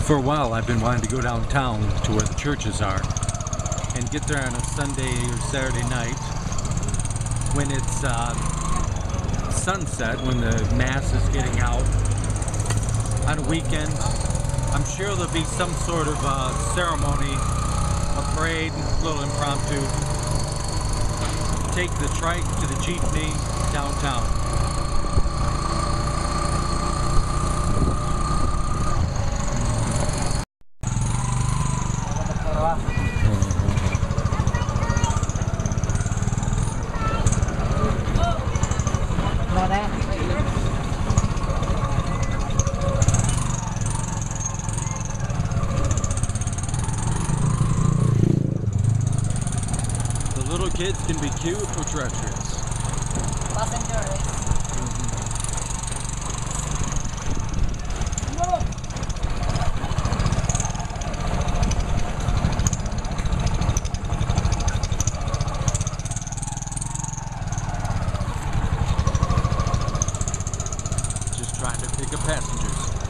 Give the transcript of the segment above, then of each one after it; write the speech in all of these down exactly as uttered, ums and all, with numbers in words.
For a while I've been wanting to go downtown to where the churches are and get there on a Sunday or Saturday night when it's uh, sunset, when the mass is getting out. On a weekend, I'm sure there'll be some sort of uh, ceremony, a parade, a little impromptu. Take the trike to the Jeepney downtown. Little kids can be cute or treacherous. Passengers. Just trying to pick up passengers.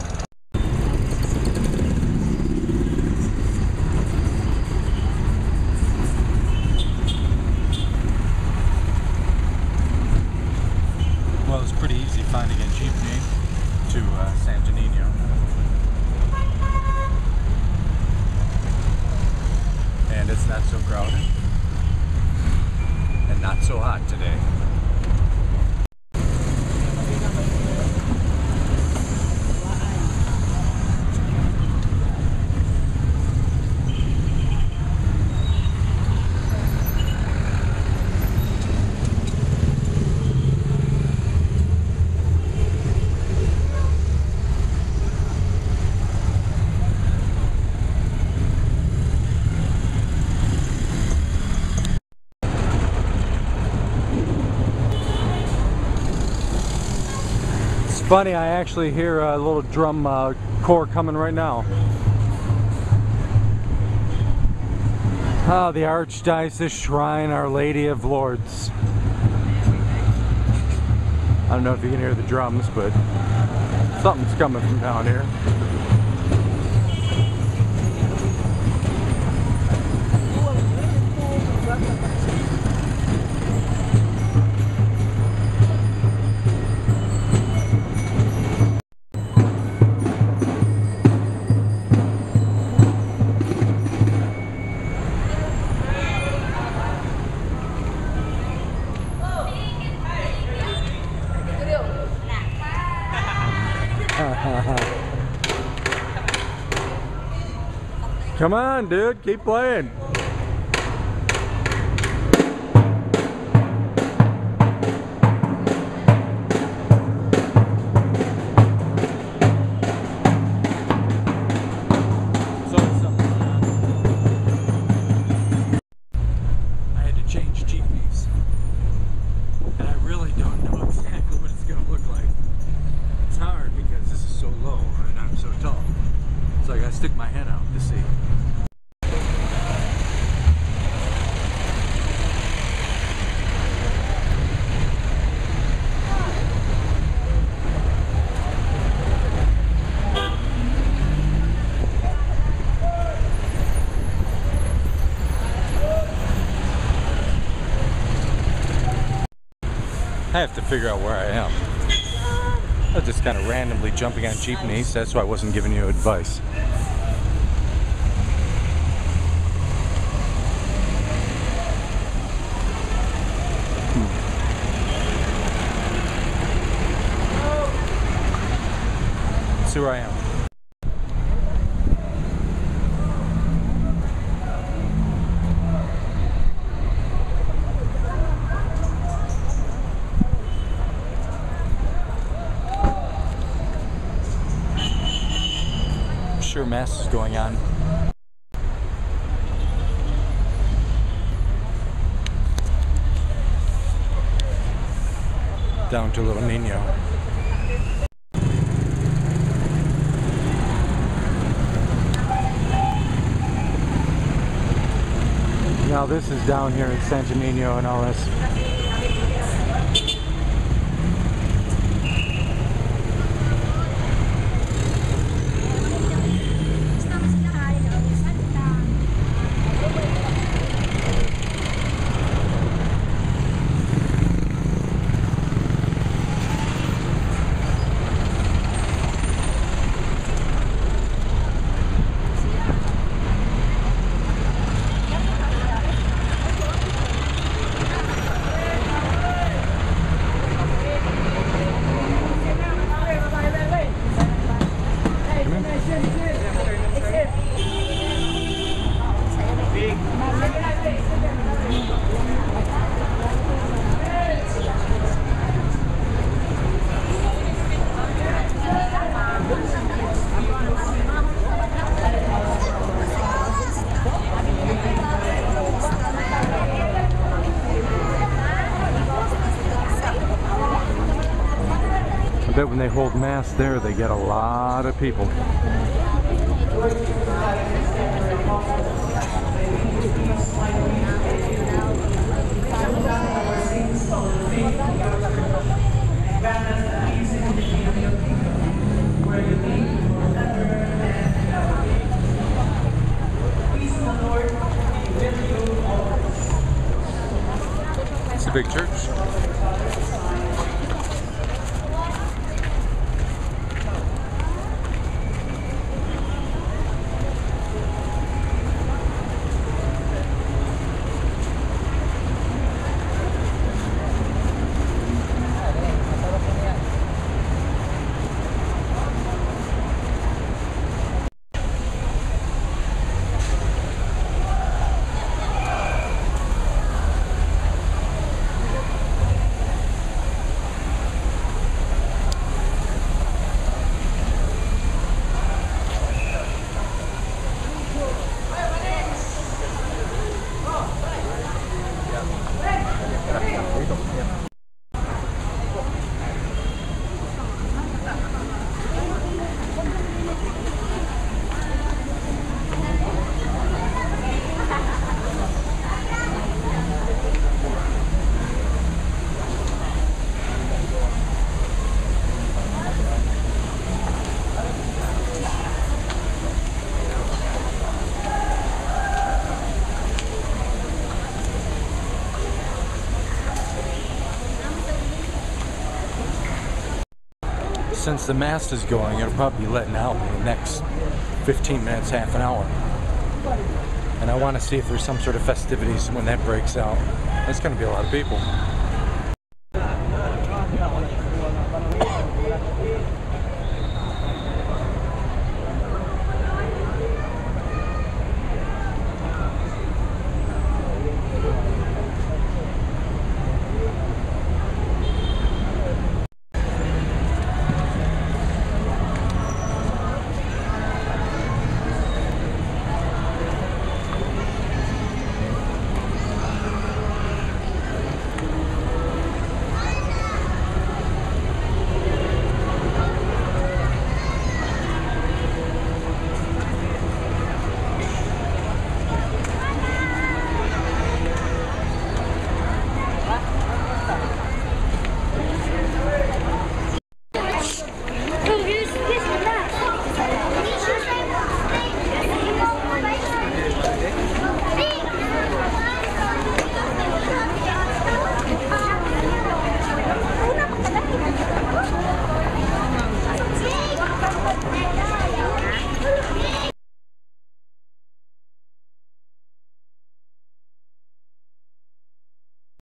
Well, it's pretty easy finding a jeepney to uh, Santo Nino. And it's not so crowded and not so hot today. Funny, I actually hear a little drum uh, corps coming right now. Ah, the Archdiocese Shrine, Our Lady of Lords. I don't know if you can hear the drums, but something's coming from down here. Come on, dude, keep playing. I had to change Jeepneys, and I really don't know exactly what it's going to look like. It's hard because this is so low and I'm so tall. So I gotta stick my head out to see. I have to figure out where I am. I was just kind of randomly jumping on Jeepneys, that's why I wasn't giving you advice. Let's see where I am. Sure, mass is going on. Down to little Nino. Now this is down here in Santo Nino and all this. bet when they hold mass there, they get a lot of people. It's a big church. Since the mass is going, it'll probably be letting out in the next fifteen minutes, half an hour. And I want to see if there's some sort of festivities when that breaks out. That's going to be a lot of people.